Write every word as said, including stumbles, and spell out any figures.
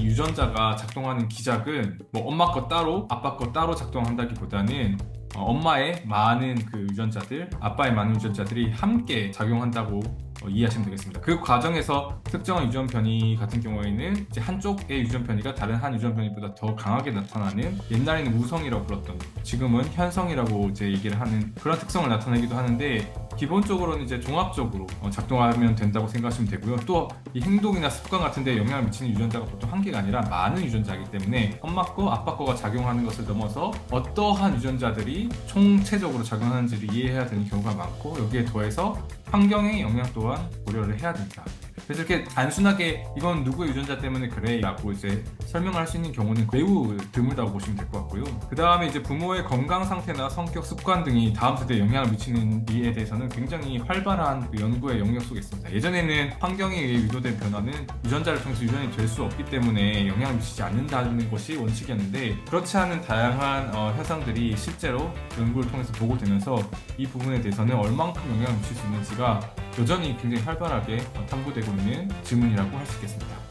유전자가 작동하는 기작은 뭐 엄마 거 따로 아빠 거 따로 작동한다기보다는 어, 엄마의 많은 그 유전자들, 아빠의 많은 유전자들이 함께 작용한다고 어, 이해하시면 되겠습니다. 그 과정에서 특정한 유전 변이 같은 경우에는 이제 한쪽의 유전 변이가 다른 한 유전 변이보다 더 강하게 나타나는, 옛날에는 우성이라고 불렀던, 지금은 현성이라고 이제 얘기를 하는 그런 특성을 나타내기도 하는데, 기본적으로는 이제 종합적으로 어, 작동하면 된다고 생각하시면 되고요. 또 이 행동이나 습관 같은 데 영향을 미치는 유전자가 보통 한 개가 아니라 많은 유전자이기 때문에 엄마 거, 아빠 거가 작용하는 것을 넘어서 어떠한 유전자들이 총체적으로 작용하는지를 이해해야 되는 경우가 많고, 여기에 더해서 환경의 영향 또한 고려를 해야 된다. 그래서 이렇게 단순하게 이건 누구의 유전자 때문에 그래 라고 이제 설명을 할 수 있는 경우는 매우 드물다고 보시면 될 것 같고요. 그 다음에 이제 부모의 건강 상태나 성격, 습관 등이 다음 세대에 영향을 미치는 이에 대해서는 굉장히 활발한 그 연구의 영역 속에 있습니다. 예전에는 환경에 의해 유도된 변화는 유전자를 통해서 유전이 될 수 없기 때문에 영향을 미치지 않는다는 것이 원칙이었는데, 그렇지 않은 다양한 어, 현상들이 실제로 연구를 통해서 보고되면서 이 부분에 대해서는 얼만큼 영향을 미칠 수 있는지가 여전히 굉장히 활발하게 탐구되고 있는 질문이라고 할 수 있겠습니다.